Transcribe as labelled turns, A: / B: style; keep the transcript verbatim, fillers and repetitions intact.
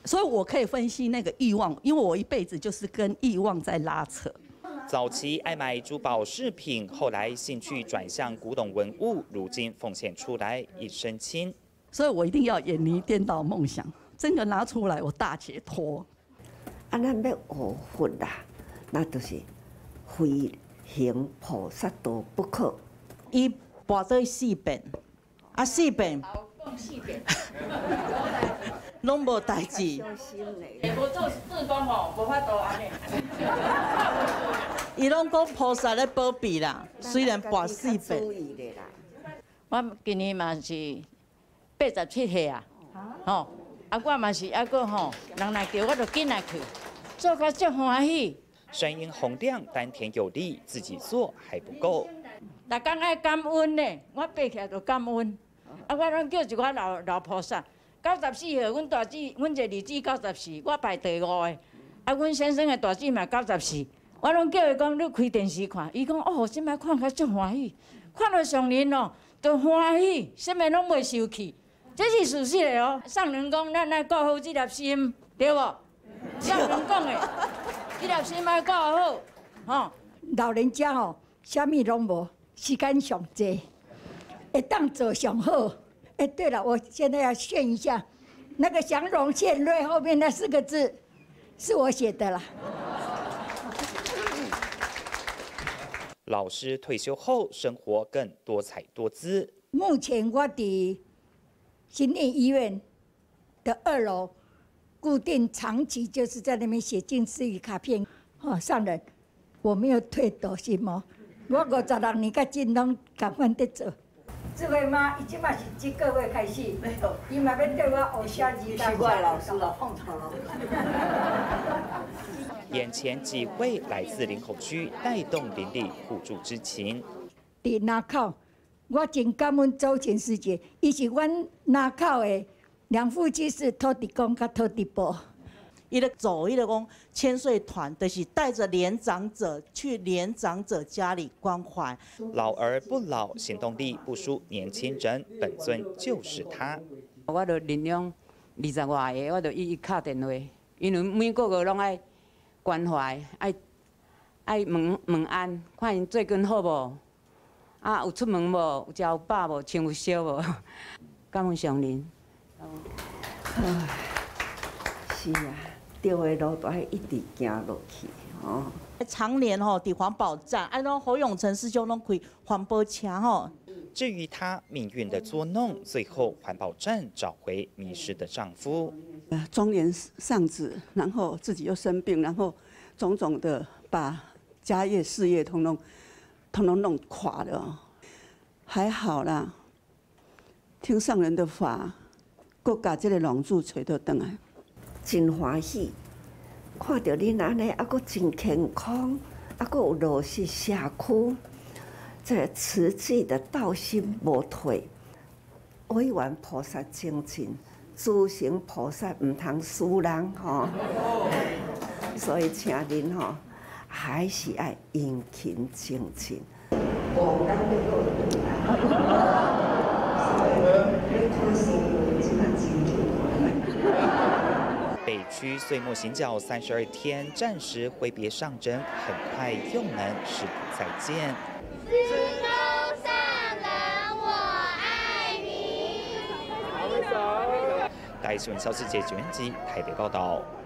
A: 所以我可以分析那个欲望，因为我一辈子就是跟欲望在拉扯。
B: 早期爱买珠宝饰品，后来兴趣转向古董文物，如今奉献出来一身轻。
A: 所以我一定要远离颠倒梦想，真的拿出来，我大解脱。
C: 啊，咱要学佛啦，那就是非行菩萨道不可。
D: 伊跋倒四遍，啊四遍，
E: 讲四遍，
D: 拢无代志。
E: 下无做志工吼，无法度安尼。
D: 伊拢讲菩萨咧保庇啦，虽然跋四遍。
E: 我今年嘛是八十七岁啊，吼，啊我嘛是还阁吼，人来叫我就紧来去，做甲足欢喜。
B: 声音洪亮，丹田有力，自己做还不够。
E: 逐工爱感恩呢，我爬起来就感恩。啊，我拢叫一个老老菩萨。九十四岁，阮大姊，阮一个二姊九十四，我排第五个。啊，阮先生的大姊嘛九十四，我拢叫伊讲，你开电视看。伊讲哦，即摆看甲足欢喜，看到上人哦，就欢喜，啥物拢袂受气。这是事实的哦。上人讲，咱爱顾好这粒心，对无？上人讲的，这粒心爱顾好，吼。
F: 老人家吼、哦，啥物拢无，时间上济，会当做上好。哎，对了，我现在要炫一下，那个祥荣献瑞后面那四个字，是我写的啦。
B: 老师退休后，生活更多彩多姿。
F: 目前我伫新店医院的二楼，固定长期就是在那边写近似语卡片。哦，上人，我没有退抖心哦，我五十六年甲真拢共款在做。智慧妈，伊即马是即个月开始，伊嘛要对我学写字。
C: 是我的老师了，放错了。
B: 眼前几位来自林口区，带动邻里互助之情。
F: 伫南口，我真感恩周全师姐，伊是阮南口的两夫妻是土地公甲土地婆。
D: 伊咧走，伊咧讲千岁团，就是带着年长者去年长者家里关怀。
B: 老而不老，行动力不输年轻人，本尊就是他。
E: 我就领养二十外个，我就一一敲电话，因为每个月拢爱关怀，爱爱问问安，看因最近好无？啊，有出门无？有食有饱无？穿有烧无？感恩上人。
C: 唉，是啊。对的路都还一直行落去哦。
D: 常年吼伫环保站，按照侯永成师兄拢开环保车吼。
B: 至于她命运的捉弄，最后环保站找回迷失的丈夫。
G: 呃，中年丧子，然后自己又生病，然后种种的把家业事业通通通通弄垮了。还好啦，听上人的法，搁把这个龙柱找到回来。
C: 真欢喜，看到恁安尼，还阁真健康，还阁有落实社区，这慈济的道心无退。委员菩萨精进，诸行菩萨唔通输人吼，所以请恁吼，还是爱殷勤精进。
B: 北区岁末行脚三十二天，暂时挥别上人，很快又能师徒再见。
H: 师公上人，我爱你。
B: 大新闻消息解卷机台北报道。